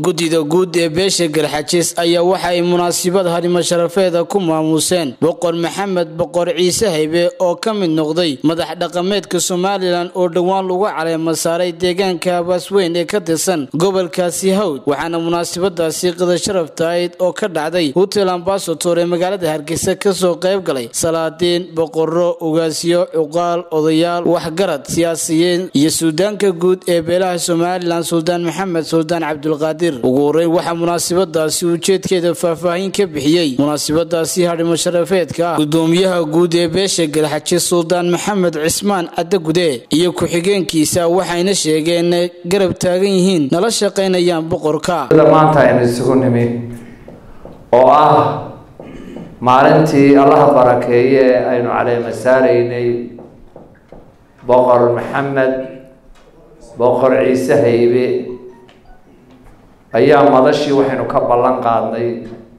gudida guud ee beesha Garxajis ayaa waxa ay munaasabad harimo sharafeeda ku maamuseen boqor Maxamed boqor Ciise Haybe oo ka mid noqday madax dhaqameedka Soomaaliland oo dhawaan lagu caleemo saaray deegaanka Abaasweyn ee ka tirsan gobolkaasi Hawd waxaana munaasabadaasi qada sharaftayd oo ka dhacday Hotel Ambassador ee magaalada Hargeysa ka soo qayb galay salaadiin boqorro ugaasiyo uqaal odayaal waxgarad siyaasiyiin iyo Suudaanka guud ee beelaha Soomaaliland Suldaan Maxamed Suldaan Cabdulqaadir ugu horeyn waxa munaasabadaasi ujeedkeeda faahfaahin ka bixiyay munaasabadaasi harimo sharafeedka gudoomiyaha guud ee beesha Garxajis Suldaan Maxamed Cismaan Adagude iyo ku-xigeenkiisa waxayna sheegeen garab taagan yihiin nala shaqeynayaan boqorka maanta aynu isugu nimid oo ah maalintii Allah barakeeye aynu caleema saaraynay boqor Maxamed boqor Ciise Haybe ayaa madashii waxaynu ka ballan qaadnay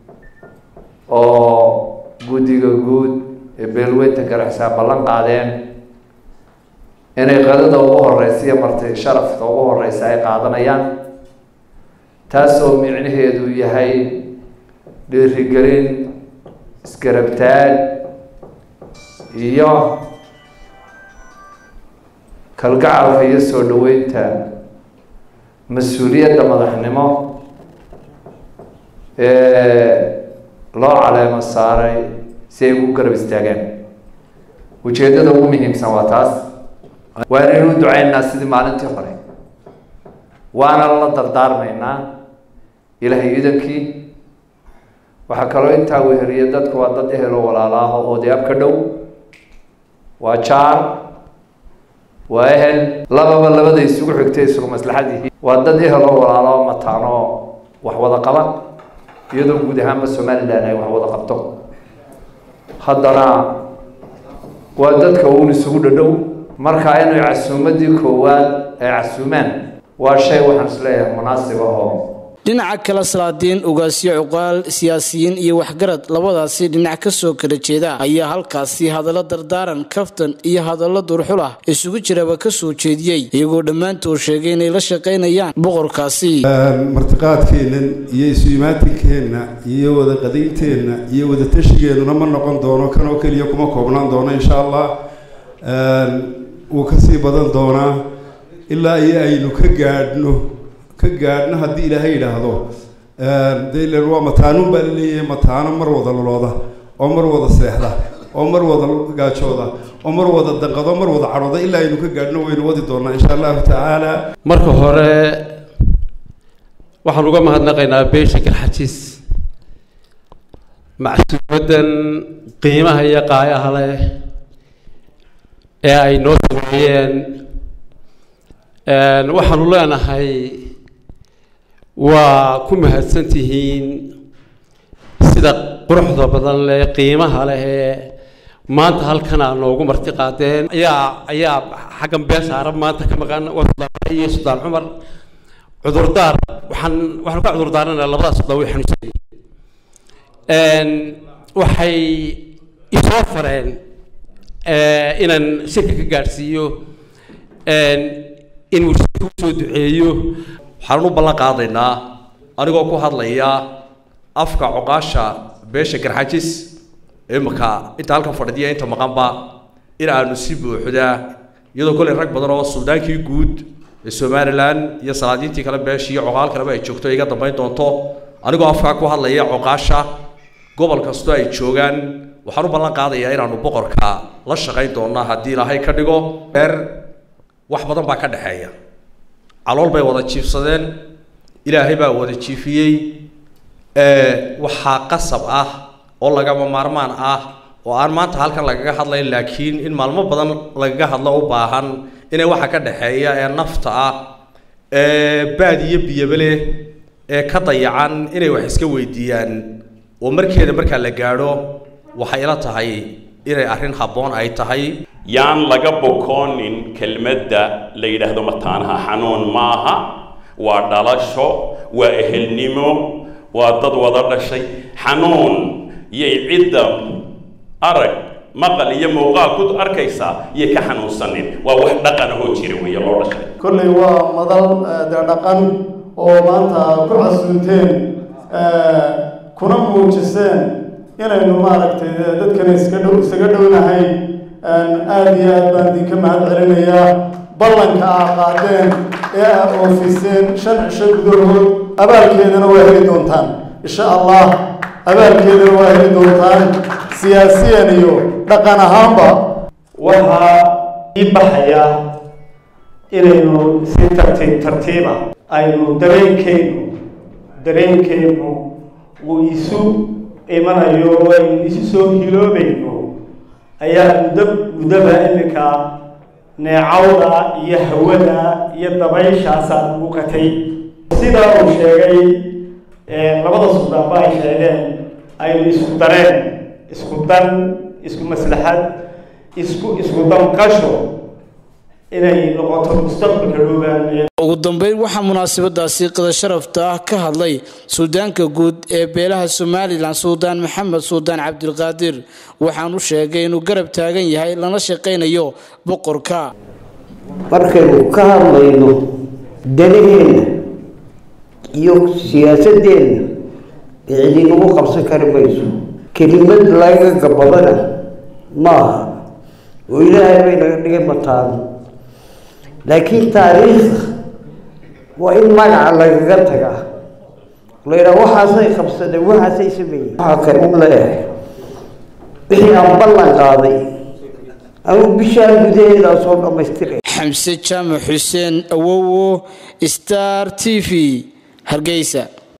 oo gudiga guud ee beelweynta Garxajis ballan qaadeen inay qadada ugu horeysa martay sharafta ugu horeysa ay qaadanayaan taasoo micnaheedu yahay dhiirigelin isgarabtaag iyo kalgacalka iyo soo dhaweynta mas'uuliyadda madaxnimo loo caleemo saaray si ay ugu garab istaagaan ujeedada ugu muhiimsan waa taas waan inuu ducaynaa sidii maalintii hore waana la dardaarmaynaa ilaahay idankii waxaa kaloo intaa weheliya dadku waa dad ehelo walaalaah oo odayaab ka dhow waa jaar waa ehel labada isugu xigtay isugu maslaxadii waa dad ehelo walaalo mataano wax wada qaba iyadoo guud ahaanba Soomaaliland ay wax wada qabto haddana waa dadka uun isugu dhadhow marka inay casuumadii koowaad ay casuumaan waa shay waxaan isleeyahay munaasib ah oo dhinaca kala salaadiin ugaasiyo uqaal siyaasiyiin iyo waxgarad labadaasi dhinac ka soo kala jeeda ayaa halkaasi hadallo dardaaran kaftan iyo hadallo durxul ah isugu jiraba ka soo jeediyay iyagoo dhammaantood sheegay inay la shaqeynayaan boqorkaasi martiqaadkeenna iyo isu imaatinkeena iyo wada qadaynteena iyo wada tashigeena ma noqon doono kan oo kaliya kuma koobnaan doono insha Allah uu ka sii badan doonaa ilaa aynu ka gaadhno haddii ilaahay yidhaahdo daylan waa mataanun baa laleeyahay mataano mar wada lolooda oo mar wada seexda oo mar wada gaajooda oo mar wada danqado mar wada cadhooda ilaa aynu ka gaadhno waynu wadi doonaa insha allahu tacaala marka hore waxaan uga mahadnaqaynaa beesha Garxajis macsuumadan qiimaha iyo qaayaha leh ee ay noo sameeyeen waxaanu leenahay waa ku mahadsantihiin sida quruxda badan leh qiimaha leh maanta halkan aan noogu marti qaadeen ayaa xaggan beesha arab maanta ka maqan Suldaan iyo Suldaan Cumar cudurdaar waxaan ka cudurdaaranaa labadaas Suldaan way xanuunsan waxay isoo fareen inaan shirka ka gaarsiiyo in uu soo duceeyo waxaan u ballan qaadaynaa anigoo ku hadlaya afka cuqaasha beesha Garxajis imka inta halkan fadhiya inta maqanba in aanu si buuxda iyadoo kale rag badan oo Suudaankii guud ee Soomaaliland iyo salaadiintii kala beesha iyo cuqaal kale ay joogto iga dambeyn doonto anigoo afka ku hadlaya cuqaasha gobol kasta ay joogaan waxaan u ballan qaadayaa inaanu boqorka la shaqeyn doono haddii Ilaahay ka dhigo wax badan baa ka dhaxeeya calool bay wada jiifsadeen Ilaahay baa wada jiifiyay waxa qasab ah oo lagama maarmaan ah oo aan maanta halkan lagaga hadlayn laakiin in maalmo badan lagaga hadlo u baahan inay waxa ka dhaxeeya ee nafta ah baadiye biyabale ee ka dayacan inay wax iska weydiiyaan oo marka la gaaro waxay ila tahay inay arrin habboon ay tahay yaan laga bokoonin kelmadda la yidhaahdo mataanaha xanuun maaha waa dhalasho waa ehelnimo waa dad wada dhashay xanuun iyo cidda arag maqal iyo muuqaal ku arkaysa iyo ka xanuunsanin waa wax dhaqan oo jira weeye loo dhashay kulli waa madal dhaqan oo maanta ku casuunteen kuna muujiseen inaynu maaragtay dadkan isaga dhownahay aada iyo aad baan idinka mahad celinayaa ballanka aa qaadeen ee aa oofiseen 5 cisho gudahood abaalkeedana waa heli doontaan insha allah abaalkeedana waa heli doontaan siyaasiyan iyo dhaqan ahaanba waxaa ii baxaya inaynu si tartiiba aynu dareenkeennu uu isu imanayo oo aynu isu soo hiloobayno ayaa muddaba iminka neecawda iyo hawada iyo dabayshaasaa muuqatay sidaa uu sheegay labada suudaanba ay sheegeen aynu isku dareen isku dan isku maslaxad isku danqasho inay noqoto mustaqbalka dhowaan. ugu dambeyn waxaa munaasabadaasi qada sharafta ah ka hadlay suldaanka guud ee beelaha Soomaaliland Suldaan Maxamed Suldaan Cabdilqaadir waxaanu sheegay inuu garab taagan yahay lana shaqeynayo boqorka markaynu ka hadlayno danaheena iyo siyaasadeena cidinagu qabsan kari mayso kelimad laga gabadana maaha oo ilaahay bay naga dhigay mataan laakiin taariikh waa in magaca lagaga tagaa leeyahay waxaasay qabsadeen waxaasay sameeyeen waxa kale u leeyahay wixii aan ballan qaaday ama bishaan gudaheeda soo dhammaystiray Xamse Jaamac Xuseen Awowo Star TV Hargeysa.